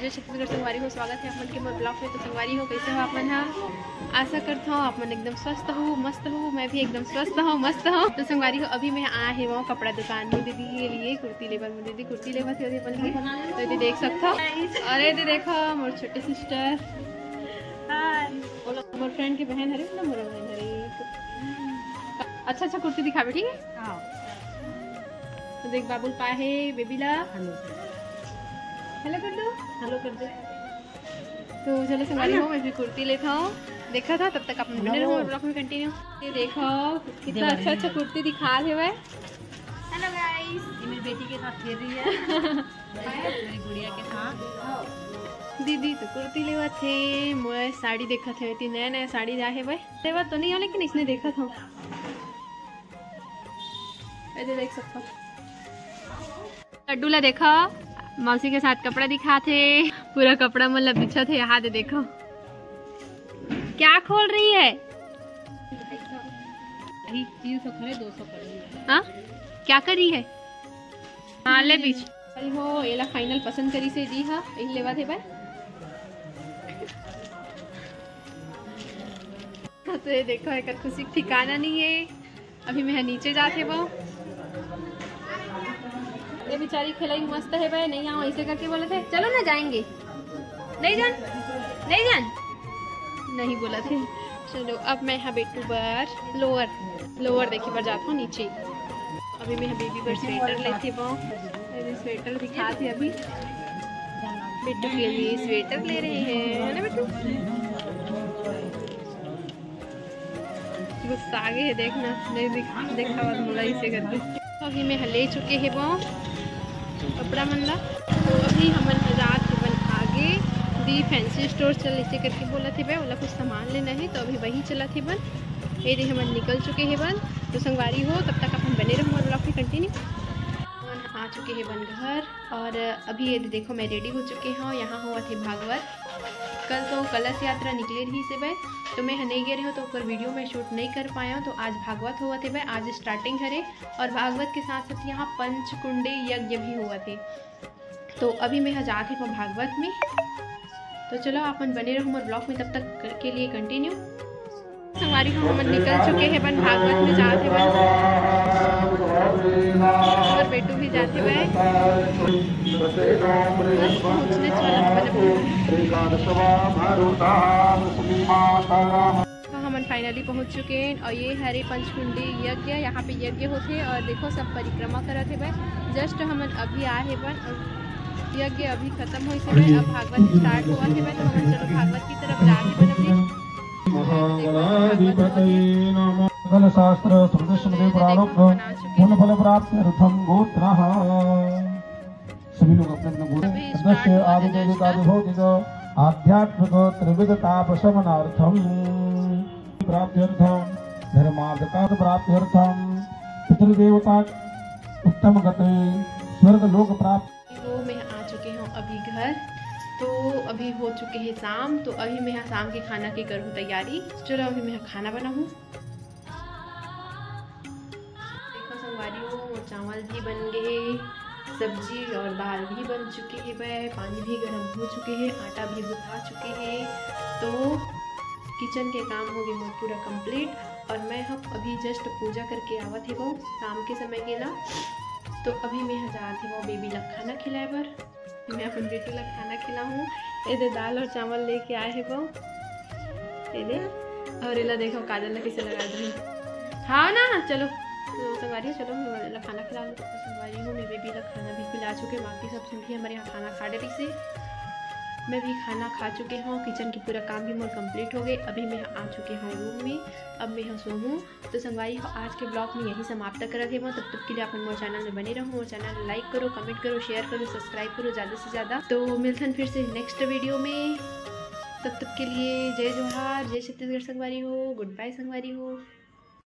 जय छत्तीसगढ़ संगवारी हो। स्वागत है अपन के मोर ब्लॉग में। तो संगवारी हो कैसे हो आप मन? आशा करता हूँ आप मन एकदम स्वस्थ हो, मस्त हो। मैं भी एकदम स्वस्थ हूँ, मस्त हूँ। तो संगवारी हो अभी मैं आया है वो कपड़ा दुकान में दीदी के लिए कुर्ती लेबर में। दीदी कुर्ती लेबर थे अपन की, तो दीदी देख सकता हो। अरे दीदी देखो मोर छोटे सिस्टर, मोर फ्रेंड की बहन हरे ना, मोर बहन हरे। अच्छा अच्छा कुर्ती दिखावे, ठीक है। तो देख बाबुल पाए है बेबीला। हेलो कर दो, हेलो कर दो। तो चलो संगवारी हो मैं भी कुर्ती लेता हूँ। देखा था तब तक अपन बने रहो ब्लॉग में कंटिन्यू। ये देखो कितना अच्छा अच्छा कुर्ती दिखा रहे हुए। हेलो गाइस, ये मेरी बेटी के साथ खेल रही है। मेरी गुड़िया के साथ। दीदी तो कुर्ती लेवा थे, मैं साड़ी देखा थे। इतनी नया नया साड़ी जाए भाई लेवा तो नहीं हो, लेकिन इसने देखा था। ऐसे देख सकता लड्डूला देखा मौसी के साथ कपड़ा दिखाते, पूरा कपड़ा मतलब बिछा थे। यहाँ दे देखो क्या खोल रही है। 300 खरे 200 कर रही है। हाँ क्या करी है? हाँ ले बीच हो एला फाइनल पसंद करी से दी। हाँ यही लेवा थे भाई। तो ये देखो एक खुशी ठिकाना नहीं है। अभी मैं नीचे जाते वो ये बेचारी खिलाई मस्त है भाई। नहीं आओ ऐसे करके बोले थे चलो ना जाएंगे, नहीं जान नहीं जान नहीं बोला थे। चलो अब मैं यहाँ बेटू पर लोअर देखी पर जाता हूँ नीचे। अभी मैं बेबी पर स्वेटर लेती वो स्वेटर दिखाती। अभी बेटू के लिए स्वेटर ले रहे हैं, है ना बेटू? गुस्सा आगे है देखना, नहीं देखा बोला इसे करके। अभी मैं ले चुके हैं वो कपड़ा मनला। तो अभी हमन आजाद हेबन आगे दी फैंसी स्टोर चल इसे करके बोला थे बोला कुछ सामान लेना है, तो अभी वही चला थे बन। ये दे हमन निकल चुके हैं बन। तो संगवारी हो तब तक अपन बने रहो ब्लॉग में कंटिन्यू। आ चुके हैं बन घर और अभी ये देखो मैं रेडी हो चुके हूँ। यहाँ हुआ थे भागवत। कल तो कलश यात्रा निकले रही से भाई, तो मैं नहीं गए रही हूँ तो ऊपर वीडियो में शूट नहीं कर पाया हूँ। तो आज भागवत हुआ थे भाई, आज स्टार्टिंग हरे। और भागवत के साथ साथ यहाँ पंचकुंडे यज्ञ भी हुआ थे। तो अभी मैं जाते हूँ भागवत में। तो चलो अपन बने रहो मोर ब्लॉग में तब तक के लिए कंटिन्यू। संगवारी को हम निकल चुके हैं बन भागवत में जाते बन, और बेटू भी जाते हुए पहुँचने हम फाइनली पहुँच चुके हैं। और ये हरे पंचकुंडी यज्ञ, यहाँ पे यज्ञ होते और देखो सब परिक्रमा करते भाई। जस्ट हम अभी आए बन, यज्ञ अभी खत्म हुई से भाई। अब भागवत स्टार्ट हुआ थे भाई, तो हम चलो भागवत की तरफ जाते बन। अभी शास्त्र स्मृति पुराण प्राप्त्यर्थम गोत्रः। सभी लोग अपने अपने गोत्र आदिभौतिक आध्यात्मिक त्रिविध तापशमनार्थम प्राप्त्यर्थम धर्मार्थ प्राप्त्यर्थम पितृदेवता उत्तम गति स्वर्ग लोक प्राप्त। तो मैं आ चुके हूँ अभी घर। तो अभी हो चुके हैं शाम। तो अभी मैं यहाँ शाम के खाना की करूँ तैयारी। चलो अभी मैं खाना बनाऊँ। देखो संगवारी हो चावल भी बन गए, सब्जी और दाल भी बन चुके हैं भाई। पानी भी गर्म हो चुके हैं, आटा भी गुथा चुके हैं। तो किचन के काम हो गए पूरा कंप्लीट। और मैं हम अभी जस्ट पूजा करके आवत है वो शाम के समय के ना। तो अभी मैं यहाँ जाती वो बेबी लग खाना खिलाए पर। मैं अपन बेटी लग खाना खिलाऊँ। ये दे दाल और चावल लेके आए हैं वो, ये दे। और इला देखो काजल ने कैसे लगा दी। हाँ ना चलो तो संगवारी हो चलो मैं खाना खिला लो। तो संगवारी हूँ मैं बेबी लग खाना भी खिला चुके। बाकी सब भी हमारे यहाँ खाना खा रही से। मैं भी खाना खा चुके हूँ। किचन की पूरा काम भी मोर कंप्लीट हो गए। अभी मैं आ चुके हूँ रूम में। अब मैं यहाँ सोऊँ। तो संगवारी हो आज के ब्लॉग में यही समाप्त कर रखे हूँ। तब तक के लिए अपन मोर चैनल में बने रहो। मोर चैनल लाइक करो, कमेंट करो, शेयर करो, सब्सक्राइब करो ज़्यादा से ज़्यादा। तो मिलते हैं फिर से नेक्स्ट वीडियो में। तब तक के लिए जय जोहार, जय छत्तीसगढ़ संगवारी हो। गुड बाय संगवारी हो।